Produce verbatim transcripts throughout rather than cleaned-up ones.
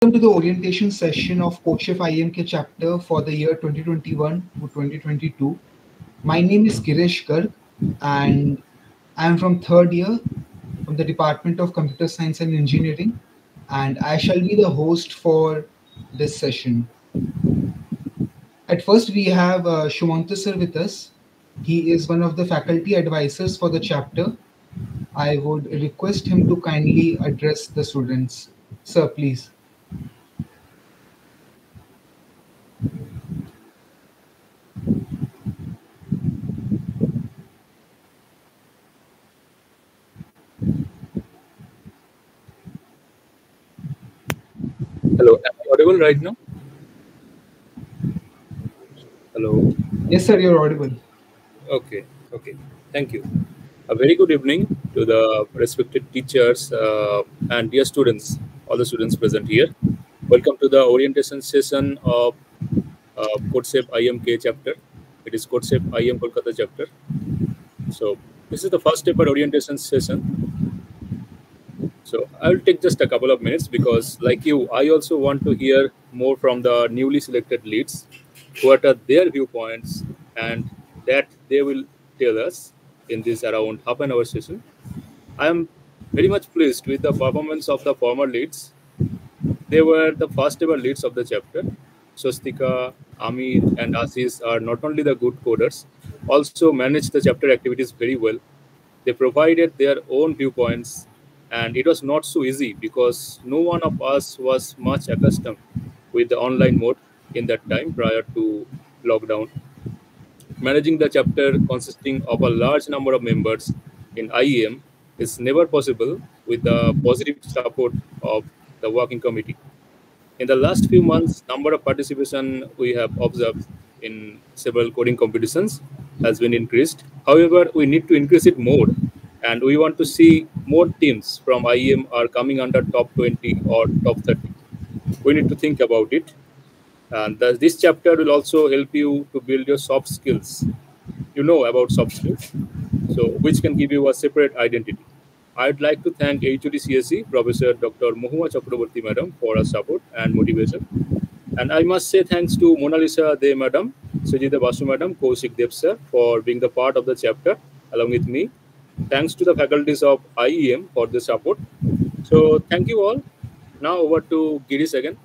Welcome to the orientation session of CodeChef I M K chapter for the year twenty twenty-one to twenty twenty-two. My name is Girish Garg and I am from third year from the Department of Computer Science and Engineering, and I shall be the host for this session. At first, we have uh, Shumanta sir with us. He is one of the faculty advisors for the chapter. I would request him to kindly address the students. Sir, please. Hello, am I audible right now? Hello. Yes, sir, you're audible. Okay, okay. Thank you. A very good evening to the respected teachers uh, and dear students, all the students present here. Welcome to the orientation session of uh, CodeChef I M K chapter. It is CodeChef I M Kolkata chapter. So this is the first ever orientation session. So I will take just a couple of minutes because, like you, I also want to hear more from the newly selected leads. What are their viewpoints, and that they will tell us in this around half an hour session. I am very much pleased with the performance of the former leads. They were the first ever leads of the chapter. Swastika, Amir, and Ashish are not only the good coders, also managed the chapter activities very well. They provided their own viewpoints, and it was not so easy because no one of us was much accustomed with the online mode in that time prior to lockdown. Managing the chapter consisting of a large number of members in I E M is never possible with the positive support of the working committee. In the last few months, number of participation we have observed in several coding competitions has been increased. However, we need to increase it more, and we want to see more teams from I E M are coming under top twenty or top thirty. We need to think about it. And the, this chapter will also help you to build your soft skills. You know about soft skills, so which can give you a separate identity. I'd like to thank H O D C S E, Professor Doctor Mohuma Chakraborty Madam, for her support and motivation. And I must say thanks to Mona Lisa De Madam, Sujita Basu Madam, Kaushik Dev Sir for being the part of the chapter along with me. Thanks to the faculties of I E M for the support. So thank you all. Now over to Girish again.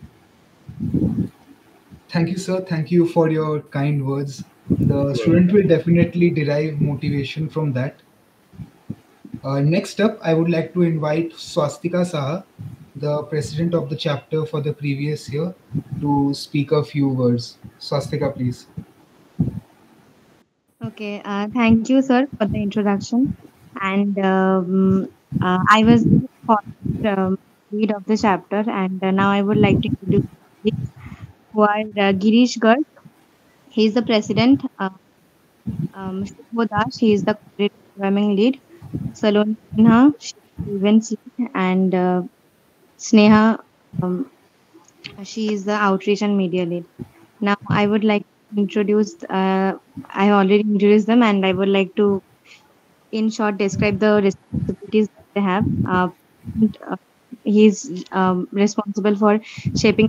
Thank you, sir. Thank you for your kind words. The student will definitely derive motivation from that. Uh, next up, I would like to invite Swastika Saha, the president of the chapter for the previous year, to speak a few words. Swastika, please. Okay, uh, thank you, sir, for the introduction. And um, uh, I was the first, um, lead of the chapter, and uh, now I would like to introduce colleagues who are uh, Girish Garg. He is the president. Uh, um, Shubho Das, he is the programming lead. Saloni Sinha, she is the events lead, and uh, Sneha, um, she is the outreach and media lead. Now I would like to introduce. Uh, I already introduced them, and I would like to, in short, describe the responsibilities that they have. Uh, and, uh, he is um, responsible for shaping,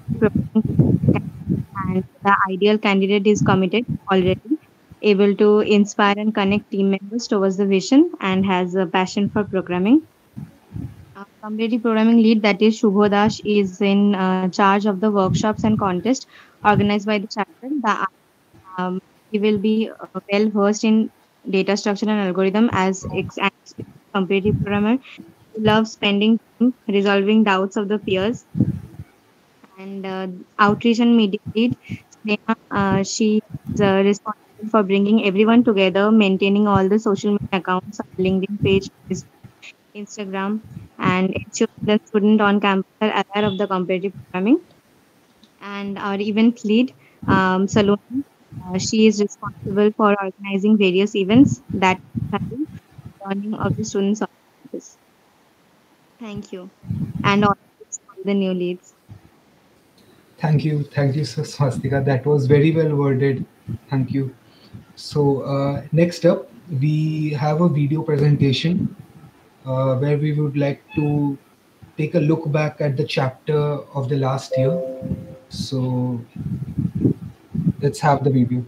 and the ideal candidate is committed already, able to inspire and connect team members towards the vision, and has a passion for programming. Uh, competitive programming lead, that is Shubho Das, is in uh, charge of the workshops and contests organized by the chapter. The, um, he will be uh, well versed in data structure and algorithm as ex- an experienced competitive programmer. He loves spending time resolving doubts of the peers. And uh, outreach and media lead, Sneha, uh, she is uh, responsible for bringing everyone together, maintaining all the social media accounts, LinkedIn page, Facebook, Instagram, and ensure the student on campus are aware of the competitive programming. And our event lead, um, Saloni, uh, she is responsible for organizing various events that happen learning of the students on campus. Thank you. And all the new leads. Thank you. Thank you, Sir Swastika. That was very well worded. Thank you. So uh, next up, we have a video presentation uh, where we would like to take a look back at the chapter of the last year. So let's have the video.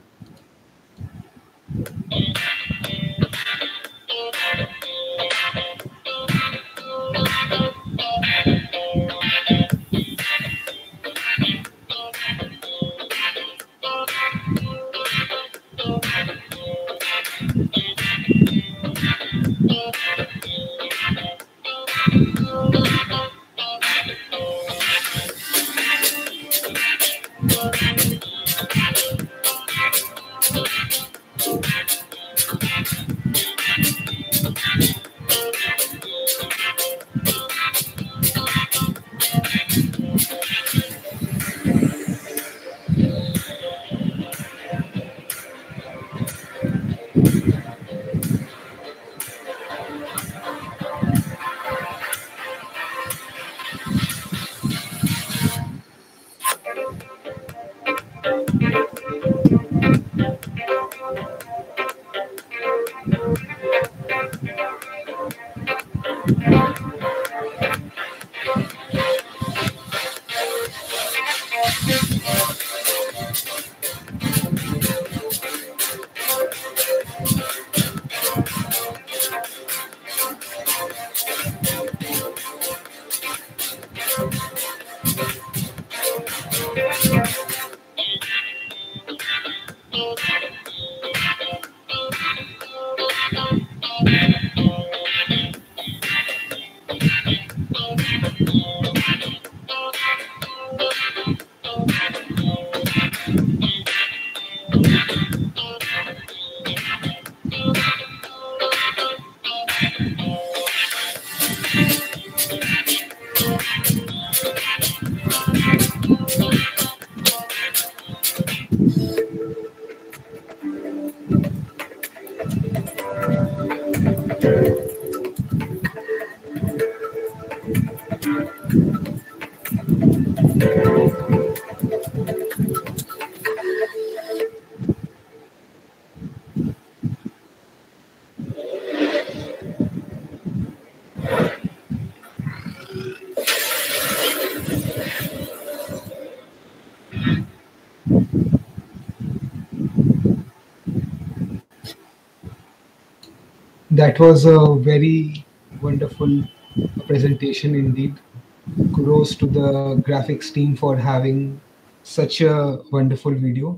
That was a very wonderful presentation indeed. Kudos to the graphics team for having such a wonderful video.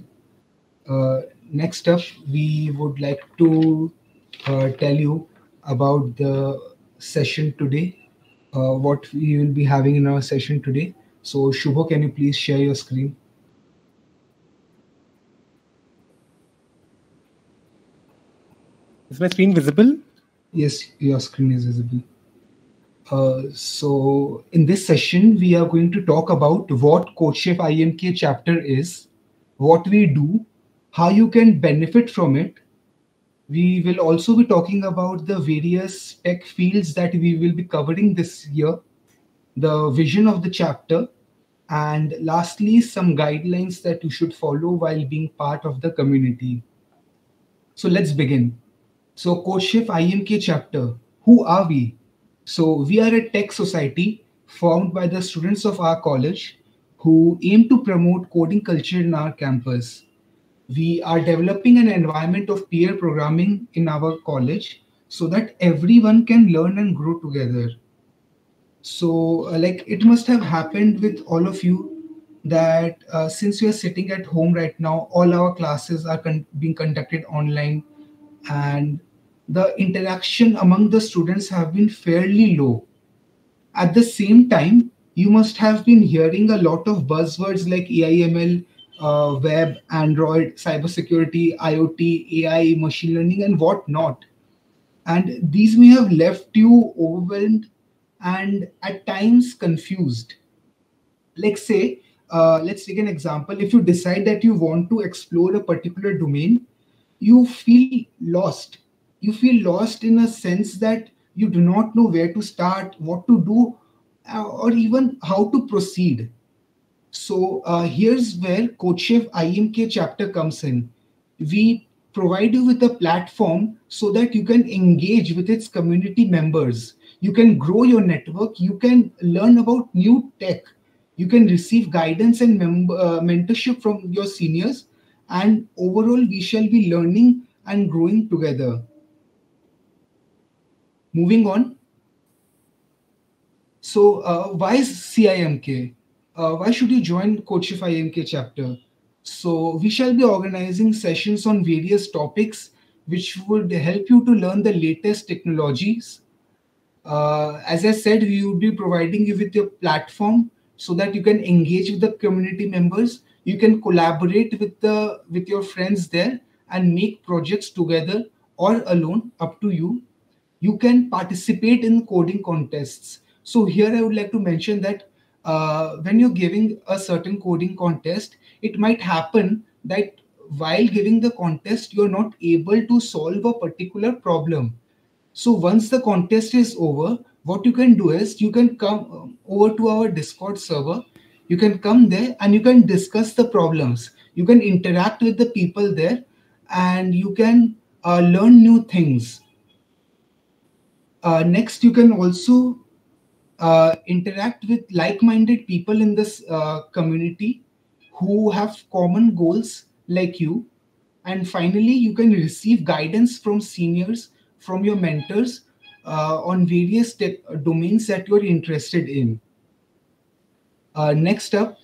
Uh, next up, we would like to uh, tell you about the session today, uh, what we will be having in our session today. So Shubho, can you please share your screen? Is my screen visible? Yes, your screen is visible. Uh, so in this session, we are going to talk about what CodeChef I M K chapter is, what we do, how you can benefit from it. We will also be talking about the various tech fields that we will be covering this year, the vision of the chapter, and lastly, some guidelines that you should follow while being part of the community. So let's begin. So CodeChef I M K chapter, who are we? So we are a tech society formed by the students of our college who aim to promote coding culture in our campus. We are developing an environment of peer programming in our college so that everyone can learn and grow together. So uh, like it must have happened with all of you that uh, since you are sitting at home right now, all our classes are con- being conducted online, and the interaction among the students have been fairly low. At the same time, you must have been hearing a lot of buzzwords like A I M L, uh, web, Android, cybersecurity, IoT, A I, machine learning, and whatnot. And these may have left you overwhelmed and at times confused. Like say, uh, let's take an example. If you decide that you want to explore a particular domain, you feel lost. You feel lost in a sense that you do not know where to start, what to do, uh, or even how to proceed. So uh, here's where CodeChef I M K chapter comes in. We provide you with a platform so that you can engage with its community members. You can grow your network. You can learn about new tech. You can receive guidance and mem- uh, mentorship from your seniors. And overall, we shall be learning and growing together. Moving on. So, uh, why is C I M K? Uh, why should you join Coachif I M K chapter? So, we shall be organizing sessions on various topics which would help you to learn the latest technologies. Uh, as I said, we will be providing you with a platform so that you can engage with the community members. You can collaborate with the with your friends there and make projects together or alone, up to you. You can participate in coding contests. So here I would like to mention that uh, when you're giving a certain coding contest, it might happen that while giving the contest, you're not able to solve a particular problem. So once the contest is over, what you can do is you can come um, over to our Discord server. You can come there and you can discuss the problems. You can interact with the people there, and you can uh, learn new things. Uh, next, you can also uh, interact with like-minded people in this uh, community who have common goals like you. And finally, you can receive guidance from seniors, from your mentors uh, on various tech domains that you're interested in. Uh, next up,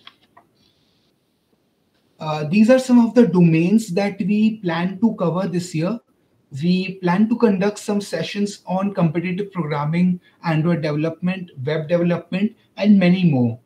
uh, these are some of the domains that we plan to cover this year. We plan to conduct some sessions on competitive programming, Android development, web development, and many more.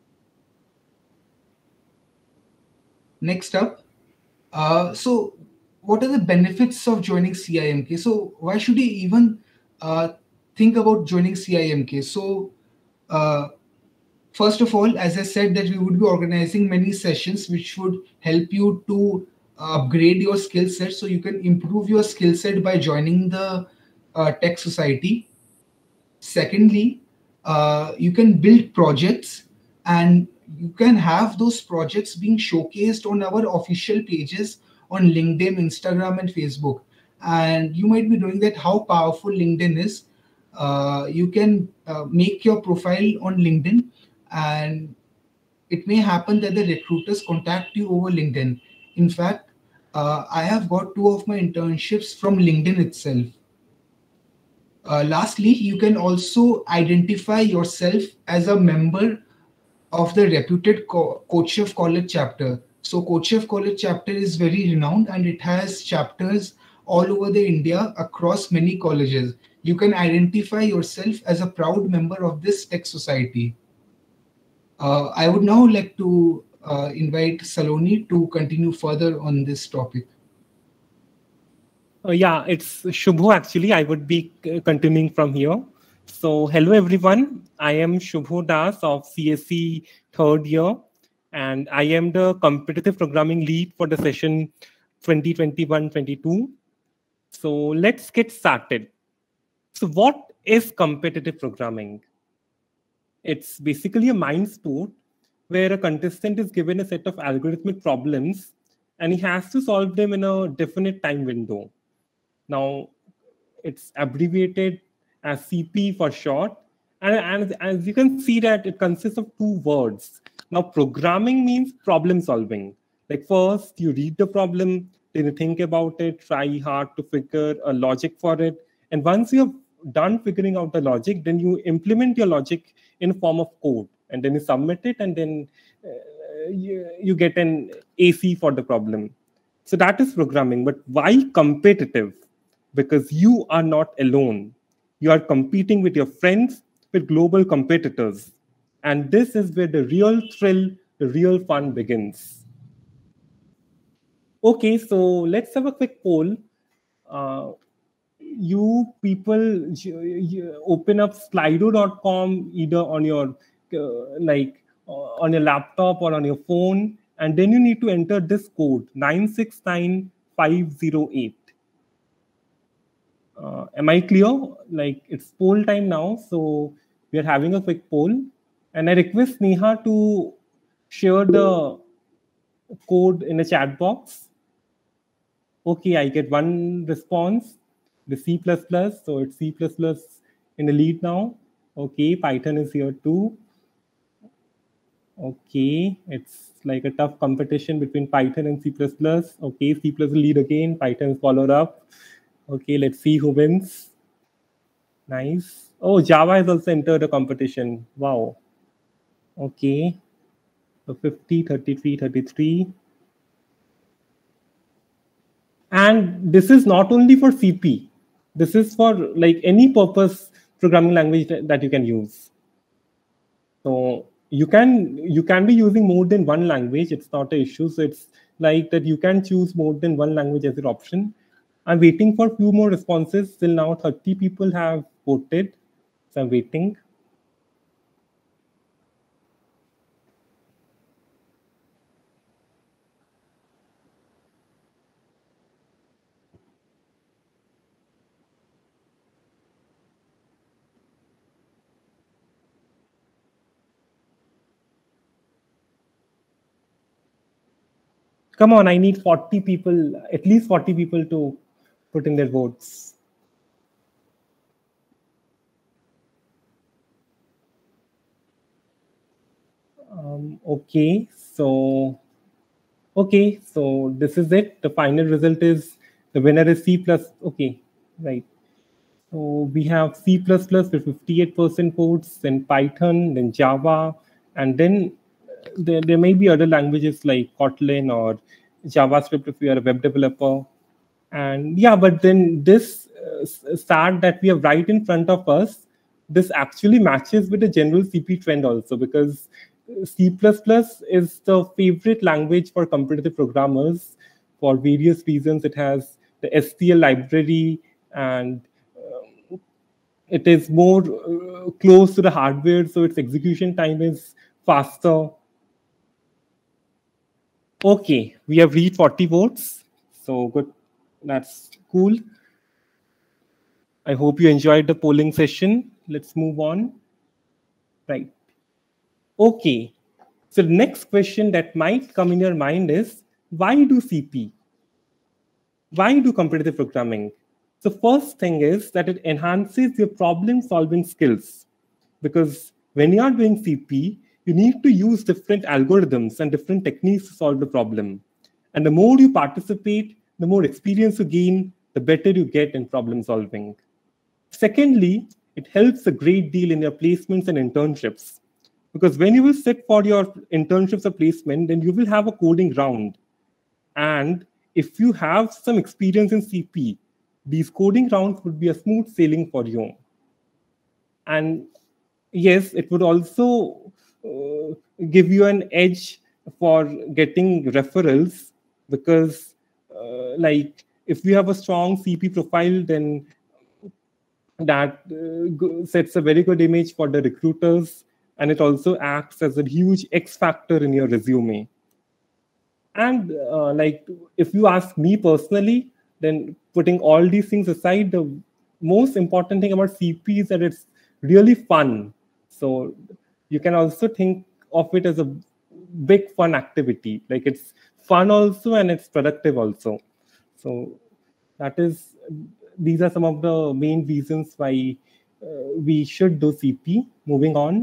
Next up, uh, so what are the benefits of joining C I M K? So why should you even uh, think about joining C I M K? So uh, first of all, as I said, that we would be organizing many sessions which would help you to upgrade your skill set, so you can improve your skill set by joining the uh, tech society. Secondly, uh, you can build projects, and you can have those projects being showcased on our official pages on LinkedIn, Instagram, and Facebook. And you might be knowing that how powerful LinkedIn is. Uh, you can uh, make your profile on LinkedIn, and it may happen that the recruiters contact you over LinkedIn. In fact, uh, I have got two of my internships from LinkedIn itself. Uh, lastly, you can also identify yourself as a member of the reputed Co- Coachif College chapter. So Coachif College chapter is very renowned, and it has chapters all over the India across many colleges. You can identify yourself as a proud member of this tech society. Uh, I would now like to uh, invite Saloni to continue further on this topic. Uh, yeah, it's Shubho actually. I would be uh, continuing from here. So, hello everyone. I am Shubho Das of C S E third year, and I am the competitive programming lead for the session twenty twenty-one twenty-two. So, let's get started. So, what is competitive programming? It's basically a mind sport where a contestant is given a set of algorithmic problems and he has to solve them in a definite time window. Now, it's abbreviated as C P for short. And, and as you can see that it consists of two words. Now, programming means problem solving. Like first, you read the problem, then you think about it, try hard to figure a logic for it. And once you have done figuring out the logic, then you implement your logic in a form of code. And then you submit it, and then uh, you, you get an A C for the problem. So that is programming. But why competitive? Because you are not alone. You are competing with your friends, with global competitors. And this is where the real thrill, the real fun begins. Okay, so let's have a quick poll. Uh, you people you, you open up slido dot com either on your uh, like uh, on your laptop or on your phone, and then you need to enter this code nine six nine five zero eight. Uh, am I clear? Like it's poll time now, so we are having a quick poll, and I request Neha to share the code in the chat box. Okay, I get one response. The C plus plus, so it's C plus plus in the lead now. Okay, Python is here too. Okay, it's like a tough competition between Python and C plus plus. Okay, C plus lead again, Python is followed up. Okay, let's see who wins. Nice. Oh, Java has also entered the competition. Wow. Okay. So fifty, thirty-three, thirty-three. And this is not only for C P. This is for like any purpose programming language that, that you can use. So you can you can be using more than one language. It's not an issue. So it's like that you can choose more than one language as an option. I'm waiting for a few more responses. Till now, thirty people have voted. So I'm waiting. Come on, I need forty people, at least forty people to put in their votes. Um, okay, so okay, so this is it. The final result is the winner is C plus. Okay, right. So we have C plus plus with fifty-eight percent votes, then Python, then Java, and then there, there may be other languages like Kotlin or JavaScript if you are a web developer. And yeah, but then this uh, start that we have right in front of us, this actually matches with the general C P trend also, because C plus plus is the favorite language for competitive programmers for various reasons. It has the S T L library, and uh, it is more uh, close to the hardware, so its execution time is faster. Okay, we have reached forty votes, so good. That's cool. I hope you enjoyed the polling session. Let's move on. Right. Okay. So the next question that might come in your mind is, why do C P? Why do competitive programming? The first thing is that it enhances your problem solving skills, because when you are doing C P, you need to use different algorithms and different techniques to solve the problem. And the more you participate, the more experience you gain, the better you get in problem solving. Secondly, it helps a great deal in your placements and internships, because when you will sit for your internships or placement, then you will have a coding round. And if you have some experience in C P, these coding rounds would be a smooth sailing for you. And yes, it would also uh, give you an edge for getting referrals, because uh, like if you have a strong C P profile, then that uh, sets a very good image for the recruiters, and it also acts as a huge X factor in your resume. And uh, like if you ask me personally, then putting all these things aside, the most important thing about C P is that it's really fun. So you can also think of it as a big fun activity. Like it's fun also, and it's productive also. So that is, these are some of the main reasons why uh, we should do C P. Moving on.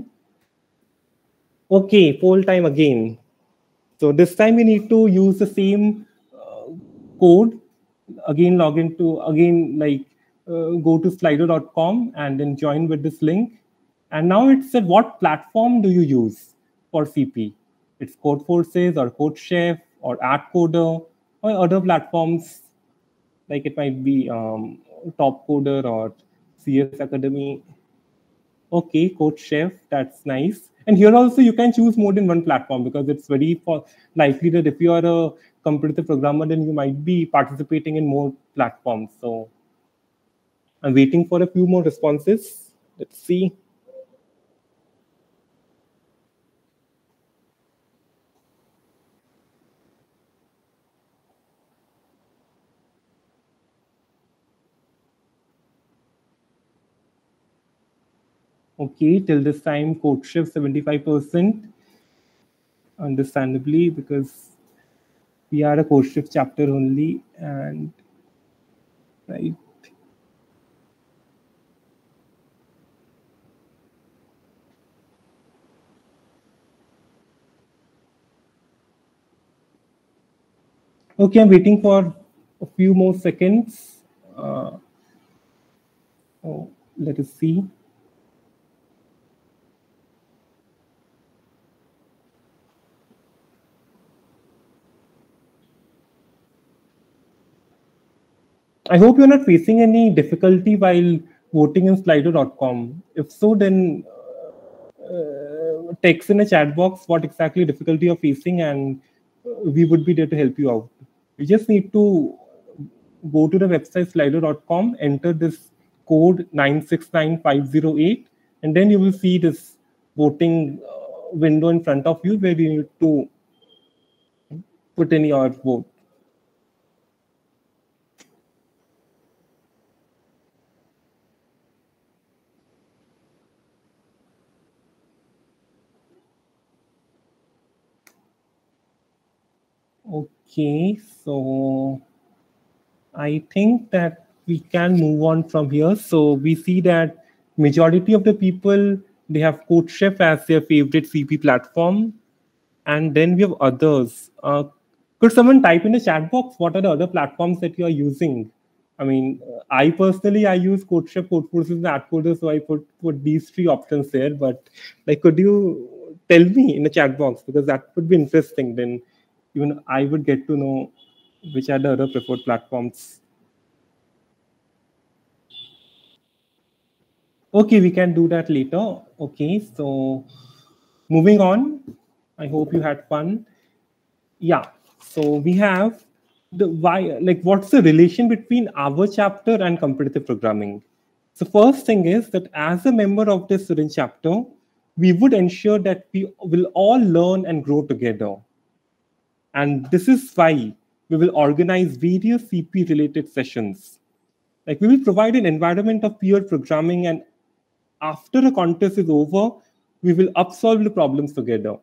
Okay, poll time again. So this time we need to use the same uh, code. Again, log into, again, like uh, go to slido dot com and then join with this link. And now it said, what platform do you use for C P? It's Codeforces or CodeChef or AdCoder or other platforms, like it might be um, Topcoder or C S Academy. Okay, CodeChef, that's nice. And here also you can choose more than one platform, because it's very likely that if you are a competitive programmer, then you might be participating in more platforms. So I'm waiting for a few more responses. Let's see. Okay, till this time, CodeChef seventy-five percent. Understandably, because we are a CodeShift chapter only, and right. Okay, I'm waiting for a few more seconds. Uh, oh, let us see. I hope you're not facing any difficulty while voting in Slido dot com. If so, then uh, text in a chat box what exactly difficulty you're facing, and we would be there to help you out. You just need to go to the website Slido dot com, enter this code nine six nine five zero eight, and then you will see this voting uh, window in front of you where you need to put in your vote. Okay, so I think that we can move on from here. So we see that majority of the people, they have CodeChef as their favorite C P platform. And then we have others. Uh, could someone type in the chat box what are the other platforms that you are using? I mean, I personally, I use CodeChef, CodeForces, and AdCoder, so I put, put these three options there. But like, could you tell me in the chat box? Because that would be interesting. Then even I would get to know which are the other preferred platforms. Okay, we can do that later. Okay, so moving on. I hope you had fun. Yeah, so we have the why, like what's the relation between our chapter and competitive programming? So first thing is that as a member of the student chapter, we would ensure that we will all learn and grow together. And this is why we will organize various C P related sessions. Like we will provide an environment of peer programming, and after a contest is over, we will upsolve the problems together.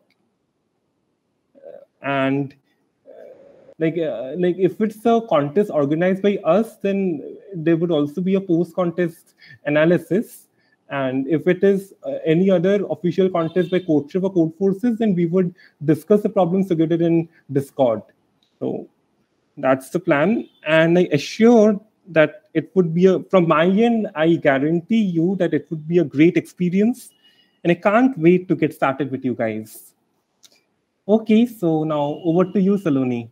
And like uh, like if it's a contest organized by us, then there would also be a post-contest analysis. And if it is uh, any other official contest by CodeShift or CodeForces, then we would discuss the problems together in Discord. So that's the plan. And I assure that it would be a, from my end, I guarantee you that it would be a great experience. And I can't wait to get started with you guys. Okay, so now over to you, Saloni.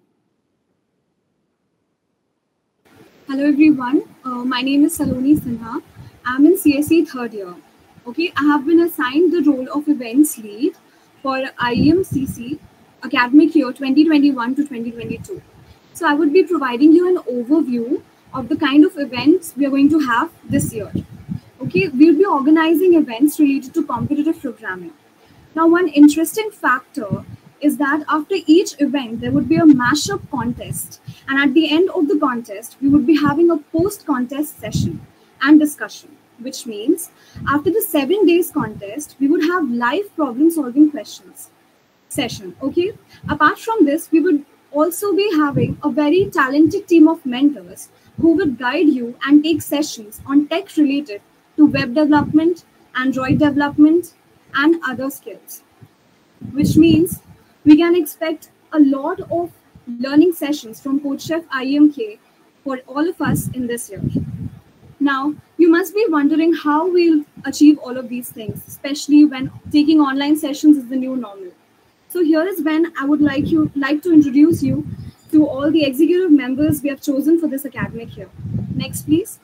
Hello everyone, uh, my name is Saloni Sinha. I'm in C S E third year. Okay, I have been assigned the role of events lead for I E M C C academic year twenty twenty-one to twenty twenty-two. So I would be providing you an overview of the kind of events we are going to have this year. Okay, we'll be organizing events related to competitive programming. Now, one interesting factor is that after each event, there would be a mashup contest. And at the end of the contest, we would be having a post-contest session and discussion, which means after the seven days contest, we would have live problem-solving questions session, okay? Apart from this, we would also be having a very talented team of mentors who would guide you and take sessions on tech related to web development, Android development, and other skills, which means we can expect a lot of learning sessions from CodeChef I E M K for all of us in this year. Now, you must be wondering how we'll achieve all of these things, especially when taking online sessions is the new normal. So here is when I would like you like to introduce you to all the executive members we have chosen for this academic year. Next, please.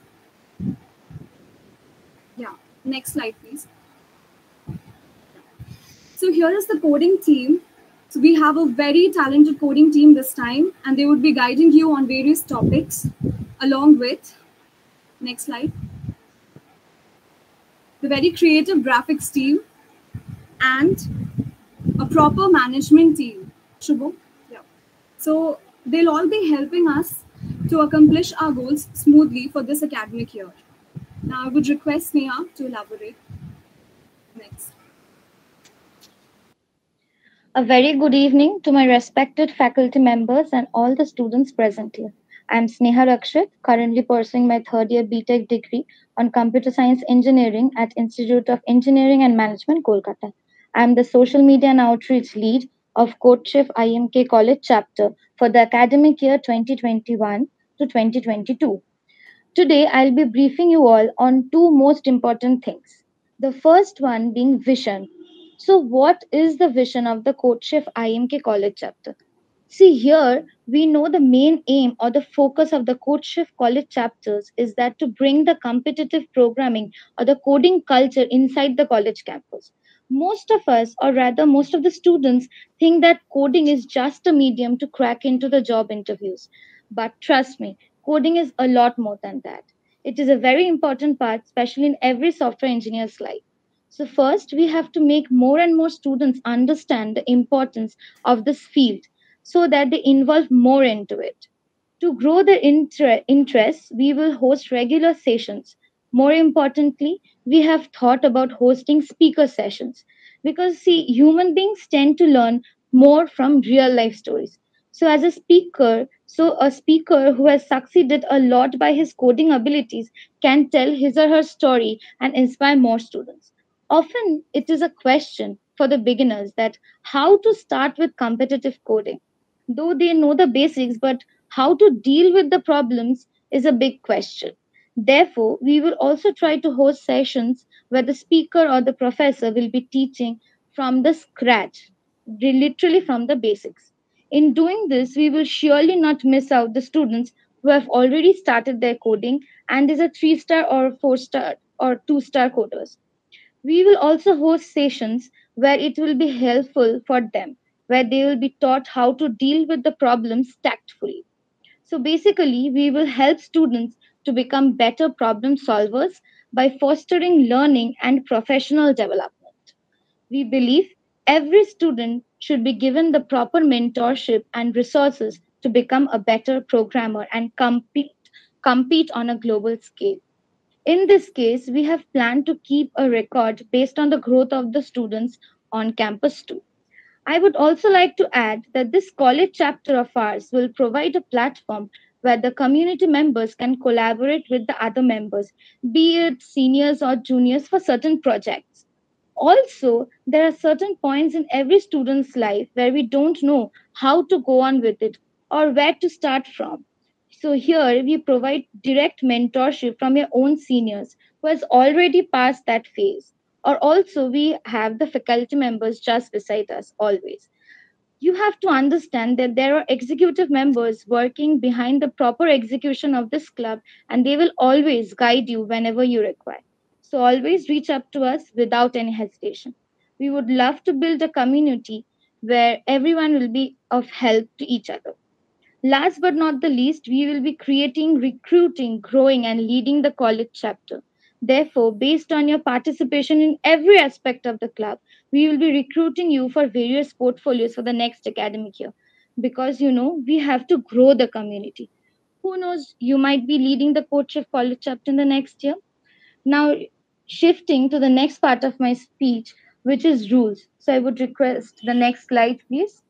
Yeah, next slide, please. So here is the coding team. So we have a very talented coding team this time, and they would be guiding you on various topics along with, next slide, the very creative graphics team and a proper management team. Shubho? Yeah. So they'll all be helping us to accomplish our goals smoothly for this academic year. Now I would request Neha to elaborate. Next. A very good evening to my respected faculty members and all the students present here. I am Sneha Rakshit, currently pursuing my third year B Tech degree on Computer Science Engineering at Institute of Engineering and Management, Kolkata. I am the Social Media and Outreach Lead of CodeChef I M K College chapter for the academic year twenty twenty-one to twenty twenty-two. Today, I'll be briefing you all on two most important things. The first one being vision. So, what is the vision of the CodeChef I M K College chapter? See, here we know the main aim or the focus of the CodeChef College chapters is that to bring the competitive programming or the coding culture inside the college campus. Most of us, or rather, most of the students, think that coding is just a medium to crack into the job interviews. But trust me, coding is a lot more than that. It is a very important part, especially in every software engineer's life. So, first, we have to make more and more students understand the importance of this field so that they involve more into it. To grow their inter- interests, we will host regular sessions. More importantly, we have thought about hosting speaker sessions because, see, human beings tend to learn more from real life stories. So, as a speaker, so a speaker who has succeeded a lot by his coding abilities can tell his or her story and inspire more students. Often, it is a question for the beginners that how to start with competitive coding, though they know the basics, but how to deal with the problems is a big question. Therefore, we will also try to host sessions where the speaker or the professor will be teaching from the scratch, re- literally from the basics. In doing this, we will surely not miss out the students who have already started their coding and is a three star or four star or two star coders. We will also host sessions where it will be helpful for them, where they will be taught how to deal with the problems tactfully. So basically, we will help students to become better problem solvers by fostering learning and professional development. We believe every student should be given the proper mentorship and resources to become a better programmer and compete, compete on a global scale. In this case, we have planned to keep a record based on the growth of the students on campus too. I would also like to add that this college chapter of ours will provide a platform where the community members can collaborate with the other members, be it seniors or juniors, for certain projects. Also, there are certain points in every student's life where we don't know how to go on with it or where to start from. So here we provide direct mentorship from your own seniors who has already passed that phase. Or also we have the faculty members just beside us always. You have to understand that there are executive members working behind the proper execution of this club, and they will always guide you whenever you require. So always reach up to us without any hesitation. We would love to build a community where everyone will be of help to each other. Last but not the least, we will be creating, recruiting, growing, and leading the college chapter. Therefore, based on your participation in every aspect of the club, we will be recruiting you for various portfolios for the next academic year. Because, you know, we have to grow the community. Who knows, you might be leading the Coach of College chapter in the next year. Now, shifting to the next part of my speech, which is rules. So, I would request the next slide, please.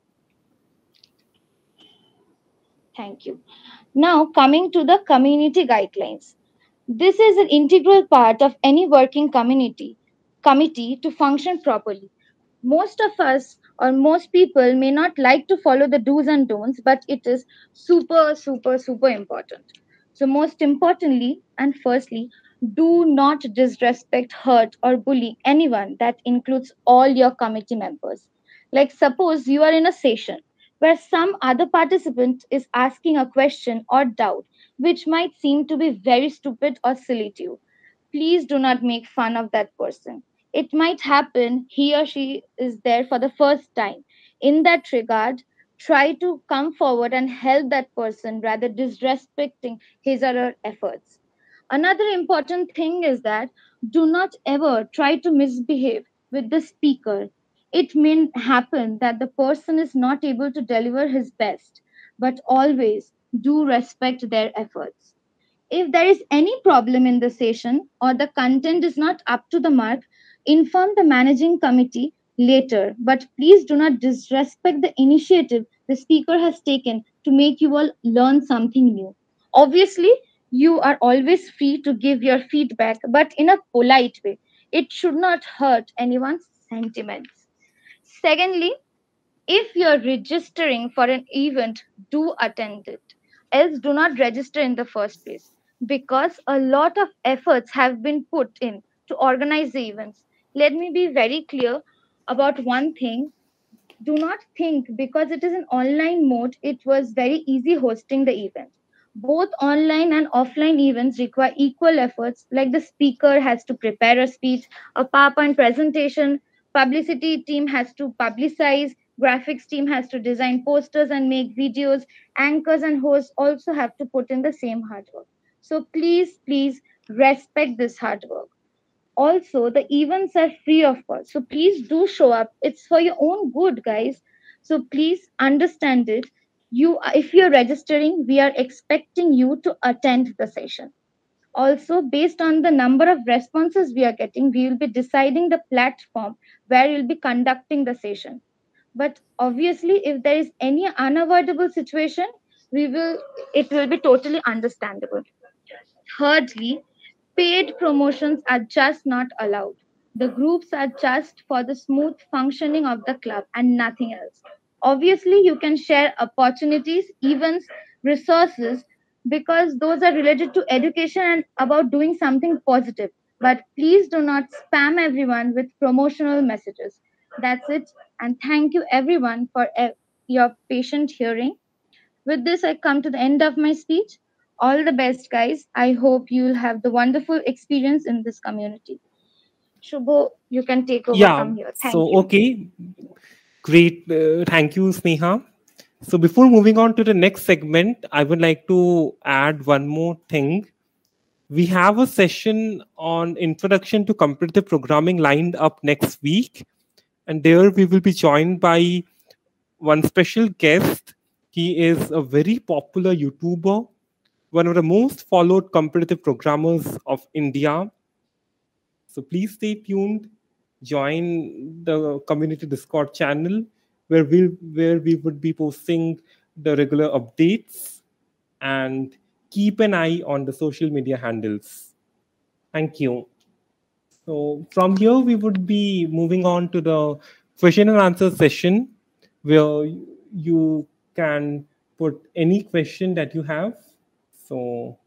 Thank you. Now, coming to the community guidelines. This is an integral part of any working community committee to function properly. Most of us or most people may not like to follow the do's and don'ts, but it is super, super, super important. So, most importantly, and firstly, do not disrespect, hurt, or bully anyone. That includes all your committee members. Like, suppose you are in a session where some other participant is asking a question or doubt, which might seem to be very stupid or silly to you. Please do not make fun of that person. It might happen he or she is there for the first time. In that regard, try to come forward and help that person rather disrespecting his or her efforts. Another important thing is that do not ever try to misbehave with the speaker. It may happen that the person is not able to deliver his best, but always do respect their efforts. If there is any problem in the session or the content is not up to the mark, inform the managing committee later, but please do not disrespect the initiative the speaker has taken to make you all learn something new. Obviously, you are always free to give your feedback, but in a polite way. It should not hurt anyone's sentiments. Secondly, if you're registering for an event, do attend it. Else, do not register in the first place because a lot of efforts have been put in to organize the events. Let me be very clear about one thing. Do not think because it is an online mode, it was very easy hosting the event. Both online and offline events require equal efforts, like the speaker has to prepare a speech, a PowerPoint presentation, publicity team has to publicize, graphics team has to design posters and make videos, anchors and hosts also have to put in the same hard work. So please, please respect this hard work. Also, the events are free of cost, so please do show up. It's for your own good, guys. So please understand it. You, if you're registering, we are expecting you to attend the session. Also, based on the number of responses we are getting, we will be deciding the platform where you'll be conducting the session. But obviously, if there is any unavoidable situation, we will it will be totally understandable. Thirdly, paid promotions are just not allowed. The groups are just for the smooth functioning of the club and nothing else. Obviously, you can share opportunities, events, resources, because those are related to education and about doing something positive. But please do not spam everyone with promotional messages. That's it. And thank you, everyone, for e- your patient hearing. With this, I come to the end of my speech. All the best, guys. I hope you'll have the wonderful experience in this community. Shubho, you can take over Yeah. from here. Thank So, you. okay. Great. Uh, thank you, Sneha. So before moving on to the next segment, I would like to add one more thing. We have a session on introduction to competitive programming lined up next week. And there we will be joined by one special guest. He is a very popular YouTuber, one of the most followed competitive programmers of India. So please stay tuned. Join the community Discord channel where we where we would be posting the regular updates, and keep an eye on the social media handles. Thank you. So from here we would be moving on to the question and answer session where you can put any question that you have. So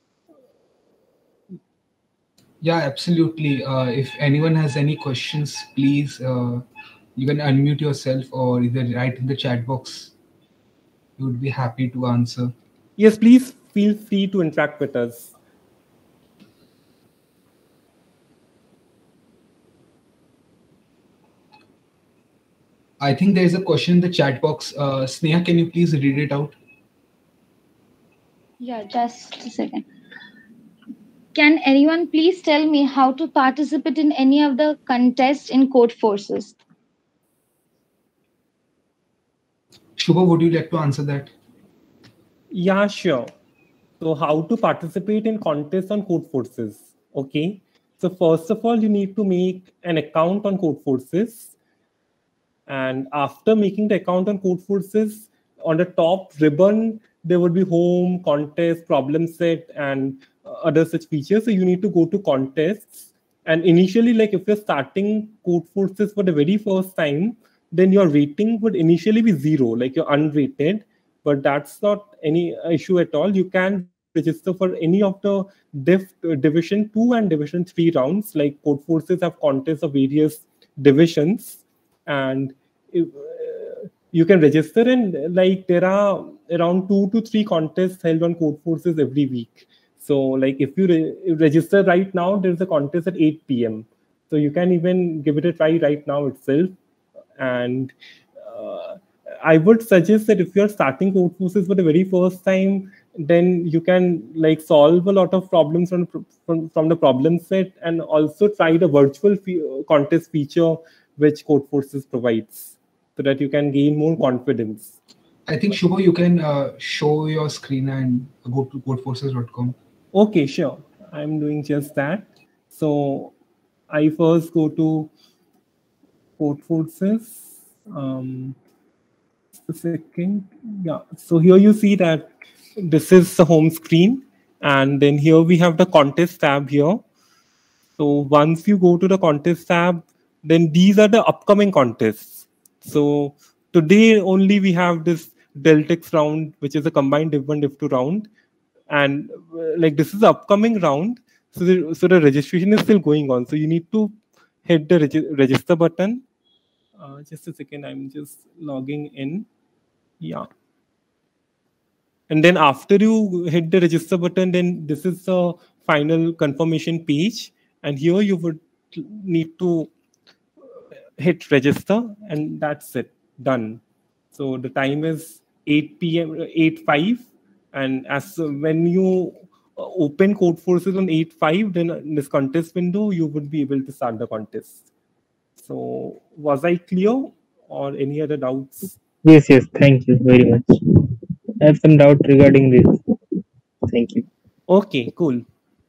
Yeah, absolutely. Uh, if anyone has any questions, please, uh, you can unmute yourself or either write in the chat box. We would be happy to answer. yes, please feel free to interact with us. I think there is a question in the chat box. Uh, Sneha, can you please read it out? Yeah, just a second. Can anyone please tell me how to participate in any of the contests in Codeforces? Shubha, would you like to answer that? Yeah, sure. So how to participate in contests on Codeforces? Okay. So first of all, you need to make an account on Codeforces. And after making the account on Codeforces, on the top ribbon, there would be home, contest, problem set, and other such features. So you need to go to contests. And initially, like if you're starting Codeforces for the very first time, then your rating would initially be zero, like you're unrated. But that's not any issue at all. You can register for any of the div, uh, Division two and Division three rounds. Like Codeforces have contests of various divisions. And if, uh, you can register, and like there are around two to three contests held on Codeforces every week. So like if you re- register right now, there's a contest at eight p.m. So you can even give it a try right now itself. And uh, I would suggest that if you're starting Codeforces for the very first time, then you can like solve a lot of problems from from, from the problem set, and also try the virtual fe- contest feature which Codeforces provides, so that you can gain more confidence. I think, Shubha, you can uh, show your screen and go to codeforces dot com. Okay, sure. I'm doing just that. So I first go to Codeforces. Um, the second, yeah. So here you see that this is the home screen, and then here we have the contest tab here. So once you go to the contest tab, then these are the upcoming contests. So today only we have this Deltex round, which is a combined div one div two round, and uh, like this is the upcoming round. So the, so the registration is still going on. So you need to hit the regi register button. Uh, just a second, I'm just logging in. Yeah. And then after you hit the register button, then this is the final confirmation page. And here you would need to hit register, and that's it, done. So the time is eight p m, eight five. And as uh, when you open Codeforces on eight five, then in this contest window, you would be able to start the contest. So was I clear, or any other doubts? Yes, yes. Thank you very much. I have some doubt regarding this. Thank you. Okay, cool.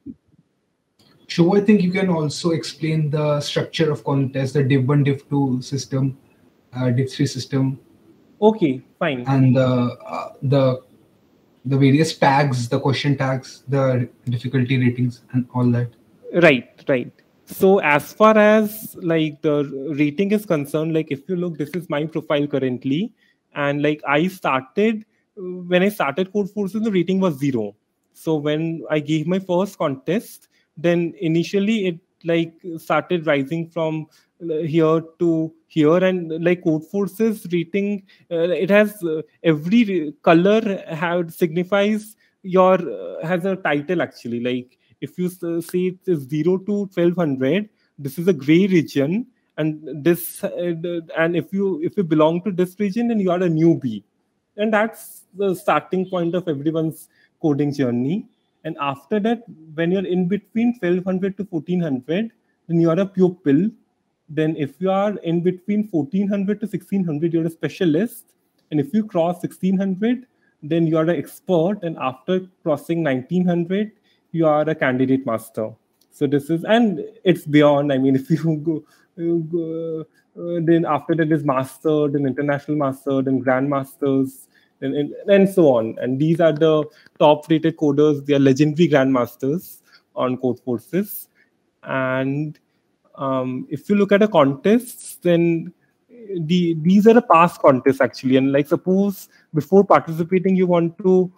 Shubho, I think you can also explain the structure of contest, the div one, div two system, uh, div three system. Okay, fine. And the uh, the the various tags, the question tags, the difficulty ratings, and all that. Right, right. So as far as like the rating is concerned, like if you look, this is my profile currently, and like I started when I started Codeforces, the rating was zero. So when I gave my first contest, then initially it like started rising from here to here, and like Codeforces rating, uh, it has uh, every color have signifies your uh, has a title actually. Like if you say it is zero to twelve hundred, this is a gray region, and this uh, and if you if you belong to this region, then you are a newbie, and that's the starting point of everyone's coding journey. And after that, when you're in between twelve hundred to fourteen hundred, then you are a pupil. Then if you are in between fourteen hundred to sixteen hundred, you're a specialist. And if you cross sixteen hundred, then you are an expert. And after crossing nineteen hundred, you are a candidate master. So this is, and it's beyond. I mean, if you go, you go uh, then after that is master, then international master, then grandmasters, and, and, and so on. And these are the top rated coders. They are legendary grandmasters on Codeforces. And um, if you look at the contests, then the these are the past contests actually. And like suppose before participating, you want to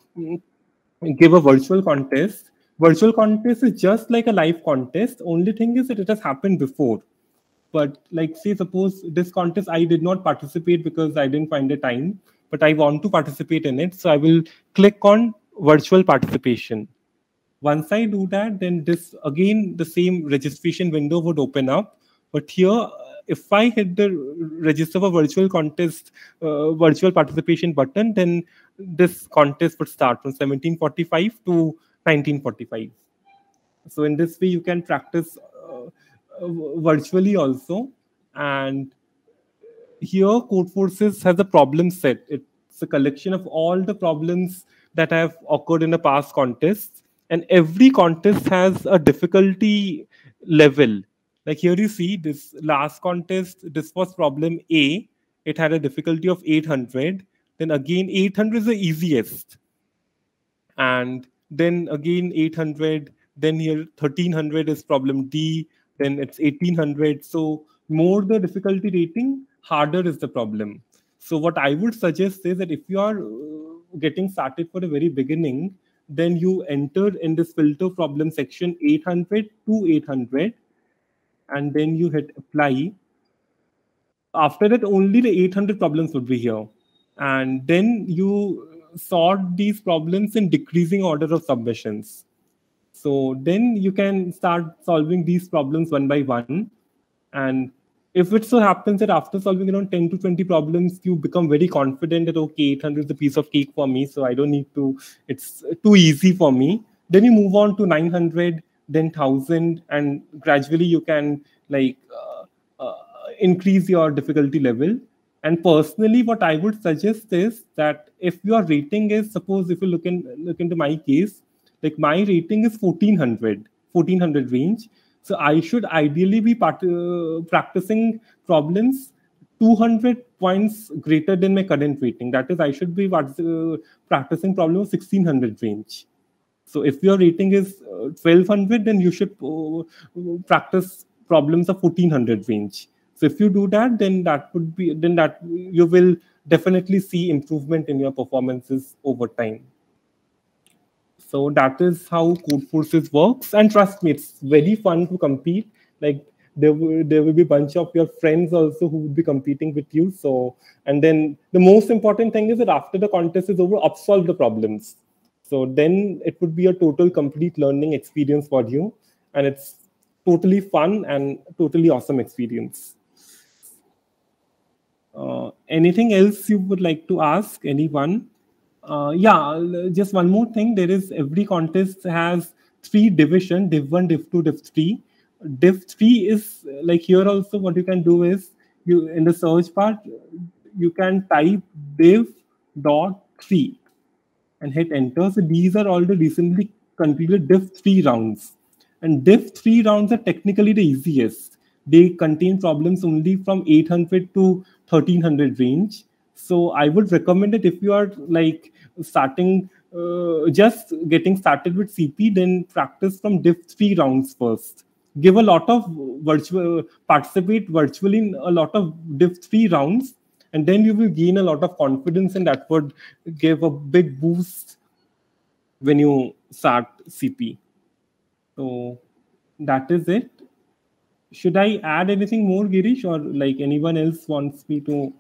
give a virtual contest. Virtual contest is just like a live contest. Only thing is that it has happened before. But like say suppose this contest I did not participate because I didn't find the time, but I want to participate in it. So I will click on virtual participation. Once I do that, then this again the same registration window would open up. But here, if I hit the register for virtual contest, uh, virtual participation button, then this contest would start from seventeen forty-five to nineteen forty-five. So in this way, you can practice uh, uh, virtually also. And here, Codeforces has a problem set. It's a collection of all the problems that have occurred in the past contests. And every contest has a difficulty level. Like here you see this last contest, this was problem A. It had a difficulty of eight hundred. Then again, eight hundred is the easiest. And then again, eight hundred. Then here, thirteen hundred is problem D. Then it's eighteen hundred. So more the difficulty rating, harder is the problem. So what I would suggest is that if you are getting started for the very beginning, then you enter in this filter problem section eight hundred to eight hundred, and then you hit apply. After that, only the eight hundred problems would be here. And then you sort these problems in decreasing order of submissions. So then you can start solving these problems one by one. And if it so happens that after solving around ten to twenty problems, you become very confident that, okay, eight hundred is a piece of cake for me, so I don't need to, it's too easy for me. Then you move on to nine hundred, then one thousand, and gradually you can like uh, uh, increase your difficulty level. And personally, what I would suggest is that if your rating is, suppose if you look in look into my case, like my rating is fourteen hundred, fourteen hundred range. So I should ideally be part, uh, practicing problems two hundred points greater than my current rating. That is, I should be uh, practicing problems sixteen hundred range. So if your rating is uh, twelve hundred, then you should uh, practice problems of fourteen hundred range. So if you do that, then that would be then that you will definitely see improvement in your performances over time. So that is how Codeforces works, and trust me, it's very fun to compete. Like there will there will be a bunch of your friends also who would be competing with you. So and then the most important thing is that after the contest is over, upsolve the problems. So then it would be a total complete learning experience for you, and it's totally fun and totally awesome experience. Uh, anything else you would like to ask anyone? Uh, yeah, just one more thing. There is every contest has three division: div one, div two, div three. Div three is like here also. What you can do is you in the search part you can type div dot three and hit enter. So these are all the recently completed div three rounds, and div three rounds are technically the easiest. They contain problems only from eight hundred to thirteen hundred range. So I would recommend it if you are like starting, uh, just getting started with C P, then practice from div three rounds first. Give a lot of virtual, participate virtually in a lot of div three rounds, and then you will gain a lot of confidence, and that would give a big boost when you start C P. So that is it. Should I add anything more, Girish, or like anyone else wants me to?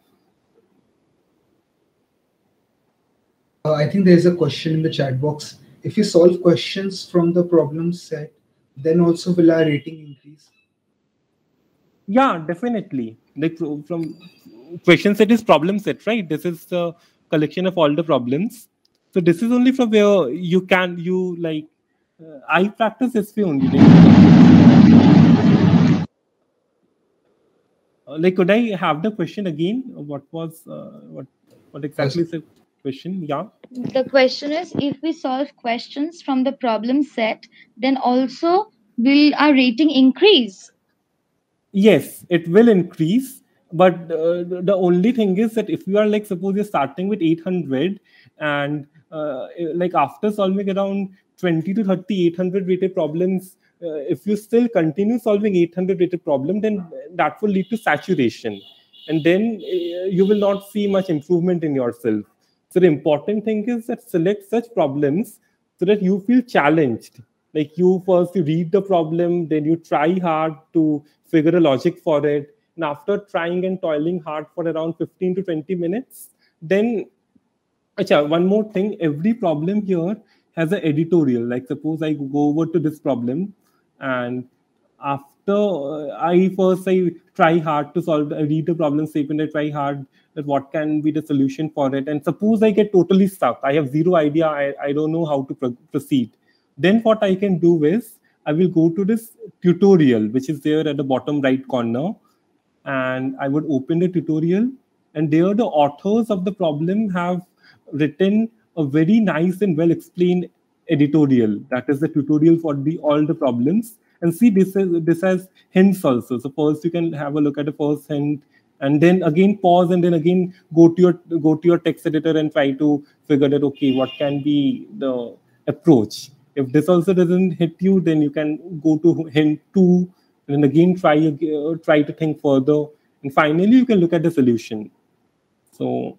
Uh, I think there's a question in the chat box. If you solve questions from the problem set, then also will our rating increase? Yeah, definitely. Like from question set is problem set, right? This is the collection of all the problems. So this is only from where you can, you like, uh, I practice this way only. Uh, like, could I have the question again? What was, uh, what, what exactly is the question? Yeah. The question is, if we solve questions from the problem set, then also will our rating increase? Yes, it will increase. But uh, the only thing is that if you are like, suppose you're starting with eight hundred and uh, like after solving around twenty to thirty eight hundred rated problems, uh, if you still continue solving eight hundred rated problem, then that will lead to saturation. And then uh, you will not see much improvement in yourself. So the important thing is that select such problems so that you feel challenged. Like you first, you read the problem, then you try hard to figure a logic for it. And after trying and toiling hard for around fifteen to twenty minutes, then achha, one more thing, every problem here has an editorial. Like suppose I go over to this problem, and after uh, I first I try hard to solve, I read the problem statement, I try hard that what can be the solution for it. And suppose I get totally stuck, I have zero idea, I, I don't know how to pro proceed. Then what I can do is I will go to this tutorial, which is there at the bottom right corner, and I would open the tutorial, and there the authors of the problem have written a very nice and well explained editorial. That is the tutorial for the all the problems. And see, this is this has hints also. So first you can have a look at the first hint, and then again pause, and then again go to your go to your text editor and try to figure that okay, what can be the approach. If this also doesn't hit you, then you can go to hint two, and then again try uh, try to think further, and finally you can look at the solution. So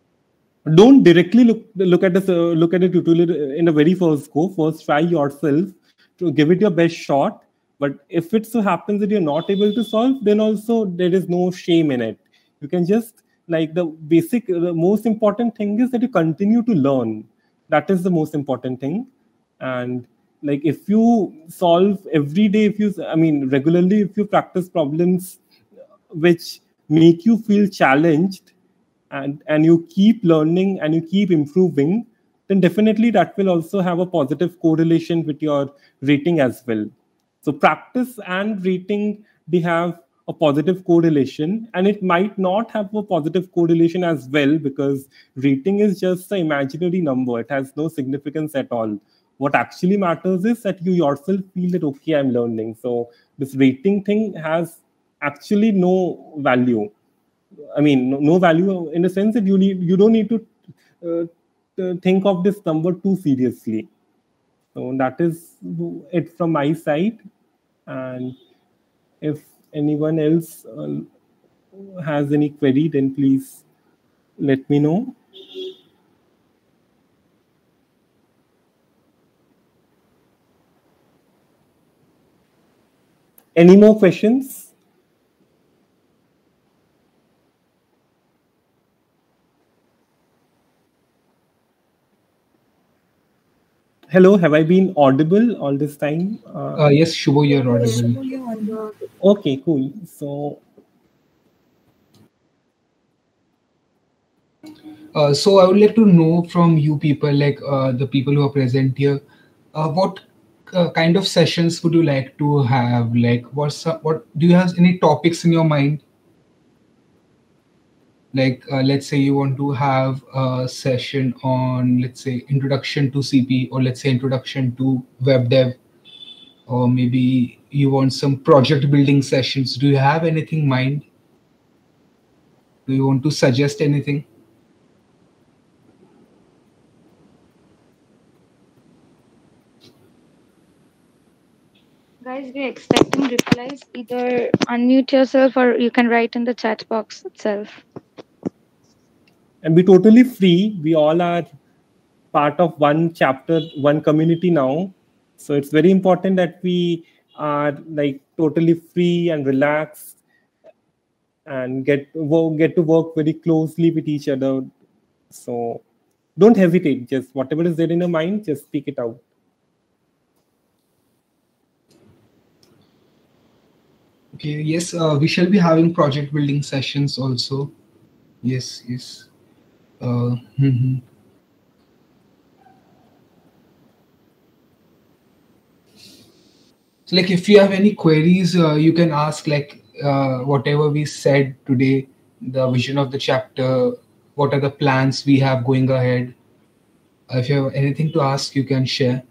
don't directly look look at the uh, look at the tutorial in the very first go. First, try yourself to give it your best shot. But if it so happens that you're not able to solve, then also there is no shame in it. You can just like the basic, the most important thing is that you continue to learn. That is the most important thing. And like if you solve every day, if you, I mean, regularly, if you practice problems which make you feel challenged, and, and you keep learning and you keep improving, then definitely that will also have a positive correlation with your rating as well. So practice and rating, they have a positive correlation, and it might not have a positive correlation as well, because rating is just an imaginary number. It has no significance at all. What actually matters is that you yourself feel that, okay, I'm learning. So this rating thing has actually no value. I mean, no, no value in the sense that you need you don't need to, uh, to think of this number too seriously. So that is it from my side. And if anyone else uh, has any query, then please let me know. Any more questions? Hello, have I been audible all this time? Uh, yes, Shubho, you're audible. Okay, cool. So, uh, so I would like to know from you people, like uh, the people who are present here, uh, what uh, kind of sessions would you like to have? Like, what's uh, what do you have any topics in your mind? Like, uh, let's say you want to have a session on, let's say, introduction to C P, or let's say introduction to web dev, or maybe you want some project building sessions. Do you have anything in mind? Do you want to suggest anything? Guys, we're expecting replies. Either unmute yourself or you can write in the chat box itself. And be totally free. We all are part of one chapter, one community now. So it's very important that we are like totally free and relaxed and get to get to work very closely with each other. So don't hesitate. Just whatever is there in your mind, just speak it out. Okay, yes, uh, we shall be having project building sessions also. Yes, yes. Uh, mm-hmm. So, like, if you have any queries, uh, you can ask, like, uh, whatever we said today, the vision of the chapter, what are the plans we have going ahead. Uh, if you have anything to ask, you can share.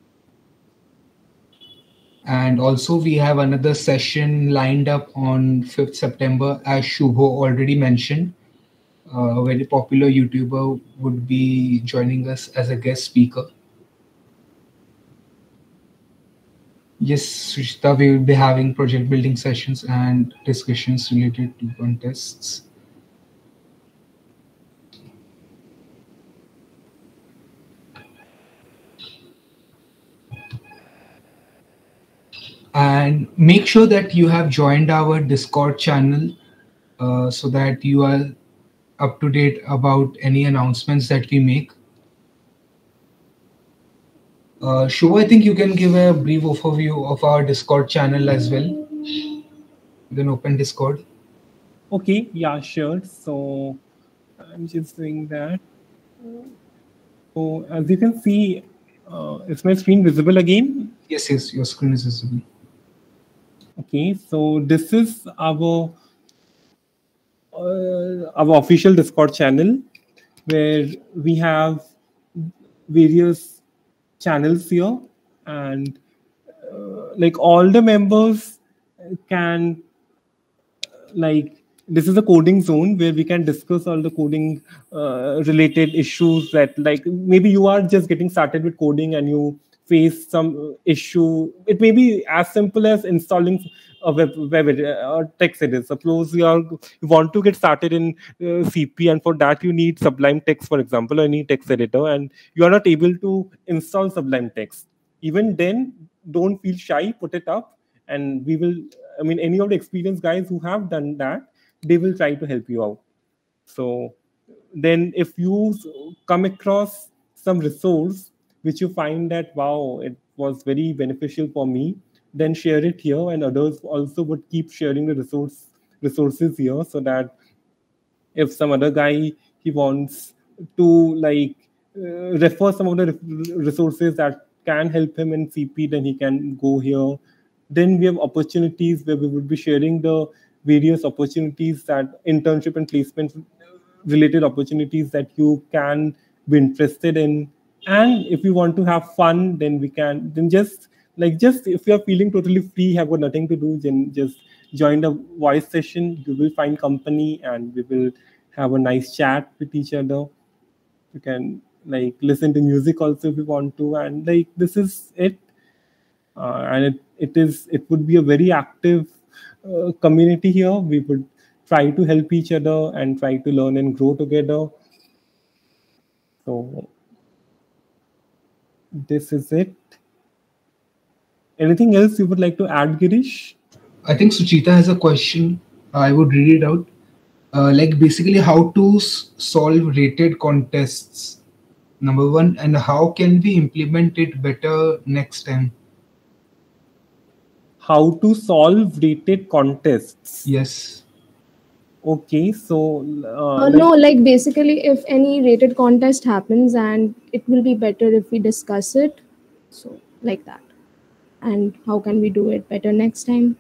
And also, we have another session lined up on fifth September, as Shubho already mentioned. Uh, a very popular YouTuber would be joining us as a guest speaker. Yes, Sushita, we will be having project building sessions and discussions related to contests. And make sure that you have joined our Discord channel uh, so that you are up to date about any announcements that we make. Uh, Shubho, I think you can give a brief overview of our Discord channel as well. You can open Discord. Okay, yeah, sure. So I'm just doing that. So as you can see, uh, is my screen visible again? Yes, yes, your screen is visible. Okay, so this is our uh, our official Discord channel where we have various channels here, and uh, like all the members can uh, like this is a coding zone where we can discuss all the coding uh, related issues that like maybe you are just getting started with coding and you face some issue. It may be as simple as installing a web, web or text editor. Suppose you are you want to get started in uh, C P, and for that you need Sublime Text, for example, or any text editor, and you are not able to install Sublime Text. Even then, don't feel shy. Put it up, and we will. I mean, any of the experienced guys who have done that, they will try to help you out. So then if you come across some resource which you find that, wow, it was very beneficial for me, then share it here, and others also would keep sharing the resource resources here, so that if some other guy he wants to like uh, refer some of the resources that can help him in C P, then he can go here. Then we have opportunities where we would be sharing the various opportunities that internship and placement related opportunities that you can be interested in. And if you want to have fun, then we can then just like just if you're feeling totally free, have got nothing to do, then just join the voice session. You will find company and we will have a nice chat with each other. You can like listen to music also if you want to, and like this is it. Uh, and it, it is it would be a very active uh, community here. We would try to help each other and try to learn and grow together. So this is it. Anything else you would like to add, Girish? I think Suchita has a question. I would read it out. Uh, like basically how to s- solve rated contests, number one, and how can we implement it better next time? How to solve rated contests? Yes. Okay, so uh, Uh, no, like basically, if any rated contest happens, and it will be better if we discuss it. So, like that. And how can we do it better next time?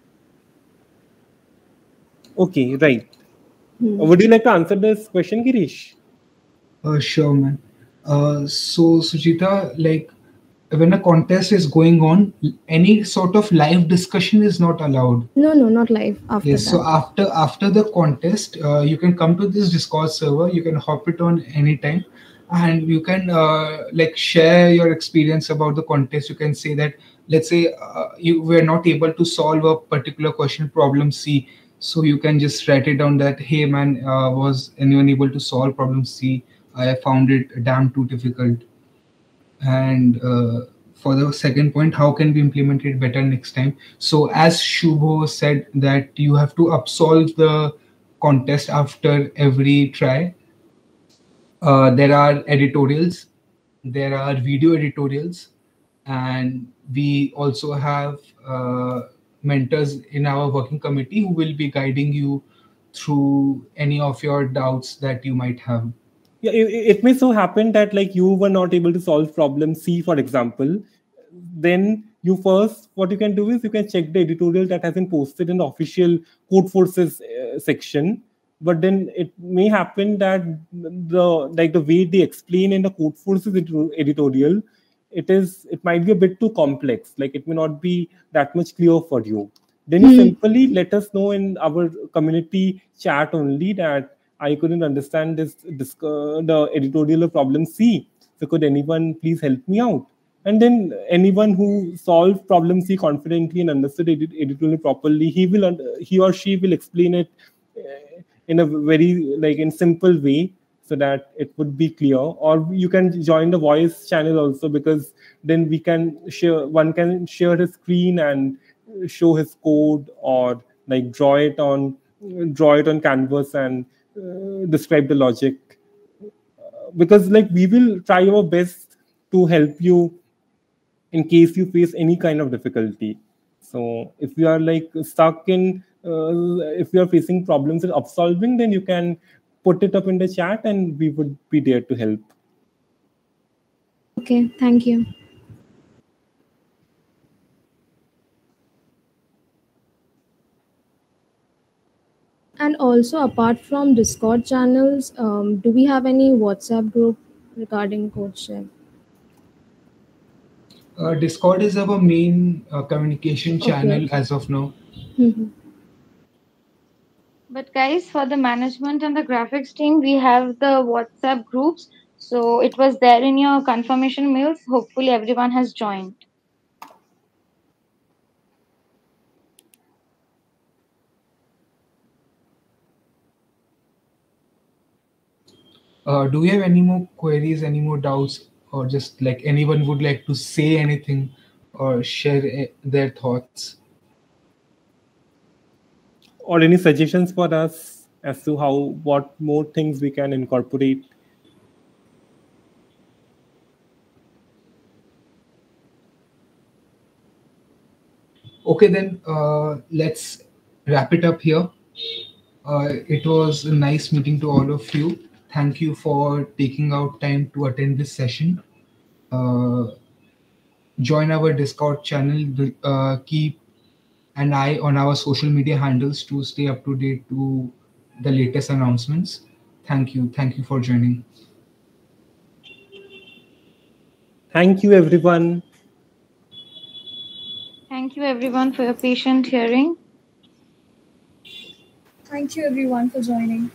Okay, right. Hmm. Would you like to answer this question, Girish? Uh, sure, man. Uh, so, Suchita, like when a contest is going on, any sort of live discussion is not allowed. No, no, not live. After Yes. that. So after after the contest, uh, you can come to this Discord server. You can hop it on anytime, and you can uh, like share your experience about the contest. You can say that, let's say uh, you were not able to solve a particular question, problem C. So you can just write it down that, hey man, uh, was anyone able to solve problem C? I found it damn too difficult. And uh, for the second point, how can we implement it better next time? So as Shubho said, that you have to absolve the contest after every try. Uh, there are editorials, there are video editorials, and we also have uh, mentors in our working committee who will be guiding you through any of your doubts that you might have. Yeah, it, it may so happen that like you were not able to solve problem C, for example. Then you first, what you can do is you can check the editorial that has been posted in the official Codeforces uh, section. But then it may happen that the like the way they explain in the Codeforces editorial, it is it might be a bit too complex. Like it may not be that much clear for you. Then you Hmm. simply let us know in our community chat only that I couldn't understand this, this uh, the editorial of problem C. So could anyone please help me out? And then anyone who solved problem C confidently and understood edit- editorial properly, he will un- he or she will explain it uh, in a very like in simple way so that it would be clear. Or you can join the voice channel also, because then we can share one can share his screen and show his code, or like draw it on draw it on canvas and uh, describe the logic. Uh, because like we will try our best to help you in case you face any kind of difficulty. So if you are like stuck in uh, if you are facing problems in upsolving, then you can put it up in the chat and we would be there to help. Okay, thank you. And also, apart from Discord channels, um, do we have any WhatsApp group regarding CodeChef? Uh, Discord is our main uh, communication Okay, channel okay. as of now. Mhm. But guys, for the management and the graphics team, we have the WhatsApp groups. So it was there in your confirmation mails. Hopefully everyone has joined. Uh, do we have any more queries, any more doubts, or just like anyone would like to say anything or share eh, their thoughts? Or any suggestions for us as to how what more things we can incorporate? Okay, then uh, let's wrap it up here. Uh, it was a nice meeting to all of you. Thank you for taking out time to attend this session. Uh, join our Discord channel. Uh, keep an eye on our social media handles to stay up to date to the latest announcements. Thank you. Thank you for joining. Thank you, everyone. Thank you everyone for your patient hearing. Thank you everyone for joining.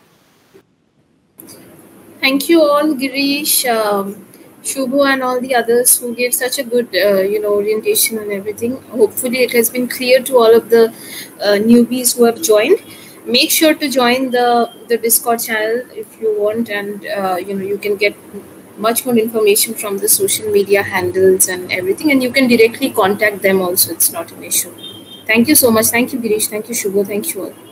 Thank you all, Girish, um, Shubhu, and all the others who gave such a good, uh, you know, orientation and everything. Hopefully, it has been clear to all of the uh, newbies who have joined. Make sure to join the the Discord channel if you want, and uh, you know, you can get much more information from the social media handles and everything, and you can directly contact them also. It's not an issue. Thank you so much. Thank you, Girish. Thank you, Shubhu. Thank you all.